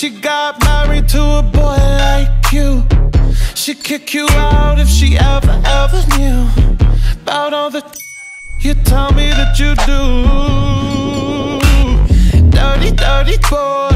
she got married to a boy like you. She'd kick you out if she ever knew about all the you tell me that you do. Dirty, dirty boy.